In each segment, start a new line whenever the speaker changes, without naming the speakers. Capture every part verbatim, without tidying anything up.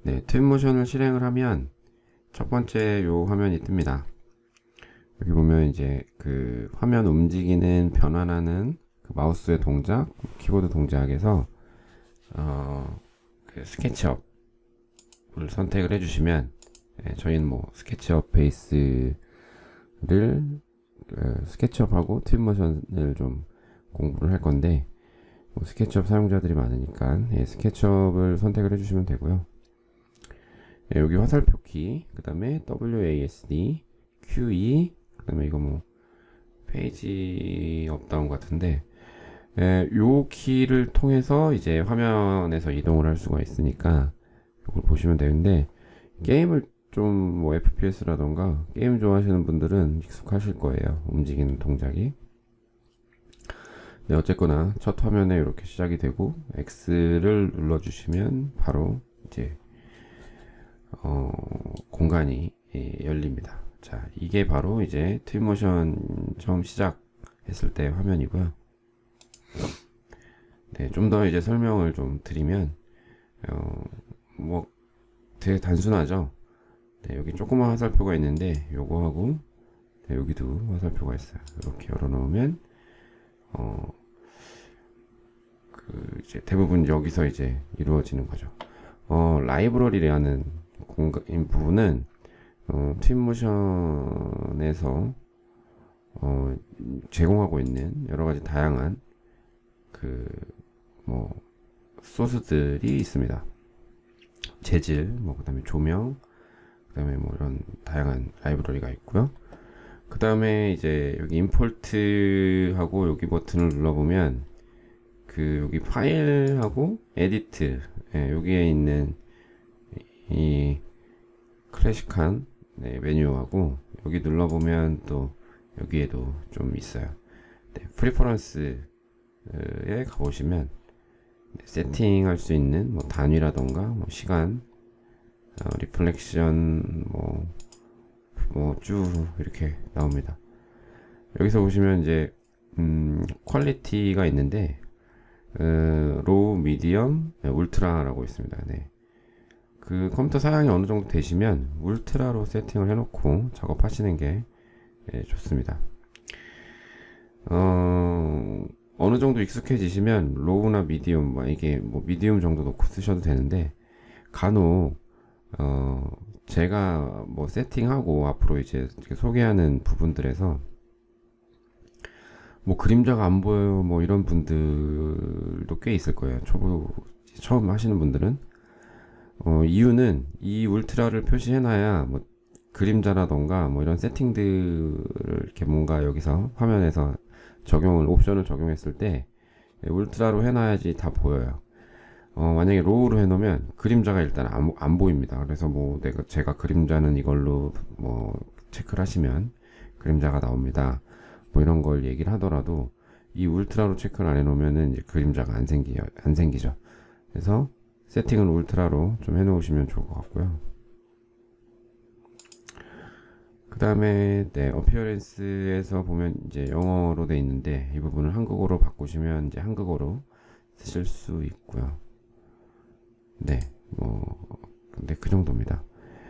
네, 트윈모션을 실행을 하면 첫 번째 요 화면이 뜹니다. 여기 보면 이제 그 화면 움직이는 변환하는 그 마우스의 동작, 키보드 동작에서 어, 그 스케치업을 선택을 해주시면, 예, 저희는 뭐 스케치업 베이스를 그 스케치업하고 트윈모션을 좀 공부를 할 건데, 뭐 스케치업 사용자들이 많으니까 예, 스케치업을 선택을 해주시면 되고요. 예, 여기 화살표 키, 그 다음에 더블유 에이 에스 디, 큐 이, 그 다음에 이거 뭐 페이지 업다운 같은데, 예, 요 키를 통해서 이제 화면에서 이동을 할 수가 있으니까 이걸 보시면 되는데, 게임을 좀 뭐 에프피에스라던가 게임 좋아하시는 분들은 익숙하실 거예요, 움직이는 동작이. 네, 어쨌거나 첫 화면에 이렇게 시작이 되고 X를 눌러주시면 바로 이제 어, 공간이 예, 열립니다. 자, 이게 바로 이제 트윈모션 처음 시작했을 때 화면이고요. 네, 좀 더 이제 설명을 좀 드리면, 어, 뭐 되게 단순하죠. 네, 여기 조그만 화살표가 있는데 요거하고, 네, 여기도 화살표가 있어요. 이렇게 열어놓으면 어, 그 이제 대부분 여기서 이제 이루어지는 거죠. 어, 라이브러리라는 공간 부분은 어, 트윈모션에서 어, 제공하고 있는 여러 가지 다양한 그 뭐 소스들이 있습니다. 재질, 뭐 그다음에 조명, 그다음에 뭐 이런 다양한 라이브러리가 있고요. 그 다음에 이제 여기 임포트하고 여기 버튼을 눌러보면 그 여기 파일하고 에디트, 예, 여기에 있는 이 클래식한 네, 메뉴하고 여기 눌러보면 또 여기에도 좀 있어요. 네, 프리퍼런스에 가보시면 네, 세팅할 수 있는 뭐 단위라던가 뭐 시간, 어, 리플렉션, 뭐 뭐 쭉 이렇게 나옵니다. 여기서 보시면 이제 음, 퀄리티가 있는데 어, 로우, 미디엄, 네, 울트라라고 있습니다. 네. 그 컴퓨터 사양이 어느 정도 되시면 울트라로 세팅을 해놓고 작업하시는 게 예, 좋습니다. 어, 어느 정도 익숙해지시면 로우나 미디움, 뭐 이게 뭐 미디움 정도 놓고 쓰셔도 되는데, 간혹 어, 제가 뭐 세팅하고 앞으로 이제 소개하는 부분들에서 뭐 그림자가 안 보여요, 뭐 이런 분들도 꽤 있을 거예요. 초보 처음 하시는 분들은. 어, 이유는 이 울트라를 표시해놔야 뭐 그림자라던가 뭐 이런 세팅들을 이렇게 뭔가 여기서 화면에서 적용을 옵션을 적용했을 때 울트라로 해놔야지 다 보여요. 어, 만약에 로우로 해놓으면 그림자가 일단 안, 안 보입니다. 그래서 뭐 내가 제가 그림자는 이걸로 뭐 체크를 하시면 그림자가 나옵니다. 뭐 이런 걸 얘기를 하더라도 이 울트라로 체크를 안 해놓으면은 이제 그림자가 안 생기 안 생기죠. 그래서 세팅은 울트라로 좀 해놓으시면 좋을 것 같고요. 그 다음에 네, 어피어런스에서 보면 이제 영어로 돼 있는데 이 부분을 한국어로 바꾸시면 이제 한국어로 쓰실 수 있고요. 네, 뭐 근데 그 정도입니다.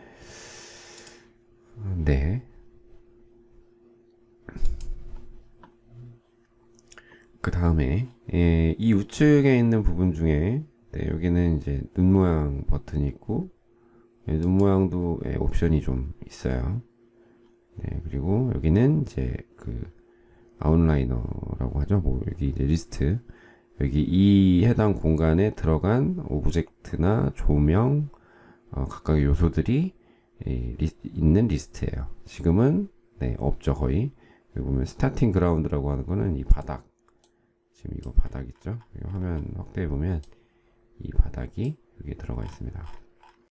네. 그 다음에 예, 이 우측에 있는 부분 중에 네, 여기는 이제 눈 모양 버튼이 있고 예, 눈 모양도 예, 옵션이 좀 있어요. 네, 그리고 여기는 이제 그 아웃라이너라고 하죠. 뭐 여기 이제 리스트, 여기 이 해당 공간에 들어간 오브젝트나 조명, 어, 각각의 요소들이 예, 리, 있는 리스트예요. 지금은 네, 없죠, 거의. 여기 보면 스타팅 그라운드라고 하는 거는 이 바닥, 지금 이거 바닥 있죠? 화면 확대해 보면 이 바닥이 여기에 들어가 있습니다.